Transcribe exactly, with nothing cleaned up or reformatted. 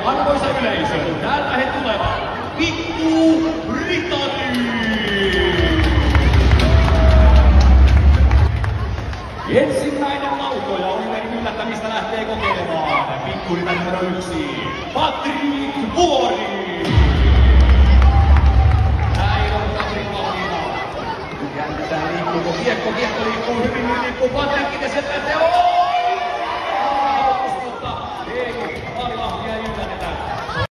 arvoisa yleisö, täältä he tulevat. Pikku Ritari! Ensimmäinen laukoja Oliverin yllättämistä lähtee kokeilemaan. Pikku Ritari numero yksi, Patrik Vuori! Näin on Patrik valmiina. Käännetään liikkuu, kiekko, kiekko liikkuu hyvin, niin liikkuu Patrik, ja sieltä lähtee